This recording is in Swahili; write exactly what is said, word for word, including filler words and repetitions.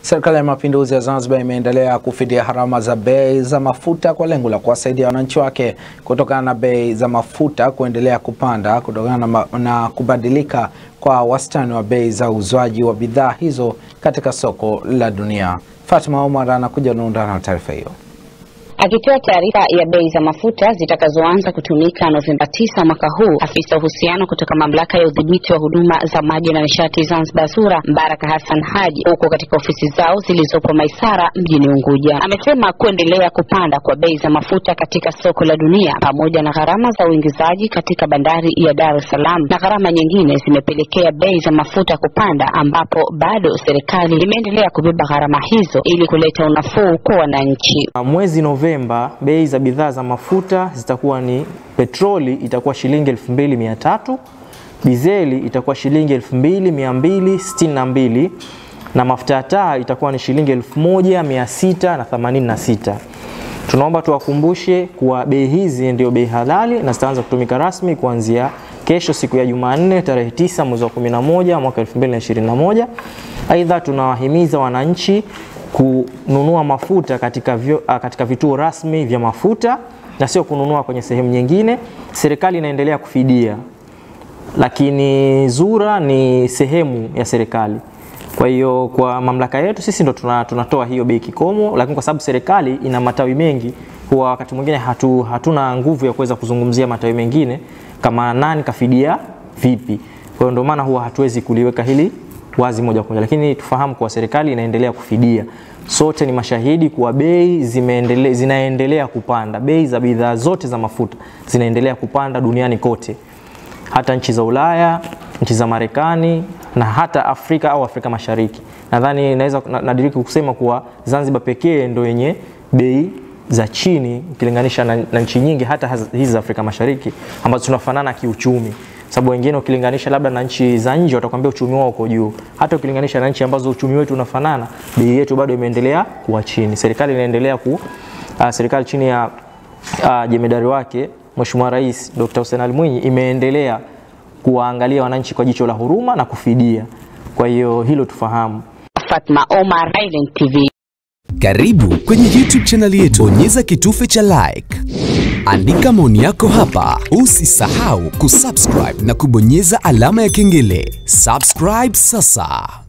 Serikali ya Mapinduzi ya Zanzibar imeendelea kufidia harama za bei za mafuta kwa lengo la kuwasaidia wananchi wake kutokana na bei za mafuta kuendelea kupanda kutokana na, na kubadilika kwa wastani wa bei za uzwaji wa bidhaa hizo katika soko la dunia. Fatima Omar anakuja na undani wa taarifa hiyo. Akitoa taarifa ya bei za mafuta zitakazoanza kutumika Novemba tisa mwaka huu, afisa uhusiano kutoka mamlaka ya udhibiti wa huduma za maji na nishati Zanzibar ZURA, Mbaraka Hassan Haji, huko katika ofisi zao zilizopo Maisara mjini Unguja, amesema kuendelea kupanda kwa bei za mafuta katika soko la dunia pamoja na gharama za uingizaji katika bandari ya Dar es Salaam na gharama nyingine zimepelekea bei za mafuta kupanda, ambapo bado serikali imeendelea kubeba gharama hizo ili kuleta unafuu kwa wananchi. Mwezi Novemba bei za bidhaa za mafuta zitakuwa ni petroli itakuwa shilingi elfu mbili mia tatu, dizeli itakuwa shilingi elfu mbili mia mbili sitini na mbili na mafuta ya taa itakuwa ni shilingi elfu moja mia sita themanini na sita. Tunaomba tuwakumbushe kuwa bei hizi ndio bei halali na zitaanza kutumika rasmi kuanzia kesho, siku ya Jumanne tarehe tisa mwezi wa kumi na moja mwaka elfu mbili na ishirini na moja. Aidha, tunawahimiza wananchi kununua mafuta katika vyo, katika vituo rasmi vya mafuta na sio kununua kwenye sehemu nyingine. Serikali inaendelea kufidia, lakini ZURA ni sehemu ya serikali. Kwa hiyo kwa mamlaka yetu sisi ndo tunatoa hiyo bei kikomo, lakini kwa sababu serikali ina matawi mengi, kwa wakati mwingine hatu, hatuna nguvu ya kuweza kuzungumzia matawi mengine kama nani kafidia vipi. Kwa hiyo ndio maana huwa hatuwezi kuliweka hili wazi moja kwa moja, lakini tufahamu kwa serikali inaendelea kufidia. Sote ni mashahidi kuwa bei zimeendelea zinaendelea kupanda. Bei za bidhaa zote za mafuta zinaendelea kupanda duniani kote. Hata nchi za Ulaya, nchi za Marekani na hata Afrika au Afrika Mashariki. Nadhani naweza nadiriki kusema kuwa Zanzibar pekee ndio yenye bei za chini ukilinganisha na, na nchi nyingi hata hizi za Afrika Mashariki ambazo tunafanana kiuchumi. Sababu wengine ukilinganisha labda na nchi za nje watakwambia uchumi wao uko juu. Hata ukilinganisha na nchi ambazo uchumi wetu unafanana, bei yetu bado imeendelea kuwa chini. Serikali inaendelea ku uh, serikali chini ya uh, jemedari wake Mheshimiwa Rais Doctor Hussein Ali Mwinyi imeendelea kuangalia wananchi kwa jicho la huruma na kufidia. Kwa hiyo hilo tufahamu. Fatma Omar, Island T V. Karibu kwenye YouTube channel yetu. Bonyeza kitufe cha like. Andika maoni yako hapa. Usisahau kusubscribe na kubonyeza alama ya kengele. Subscribe sasa.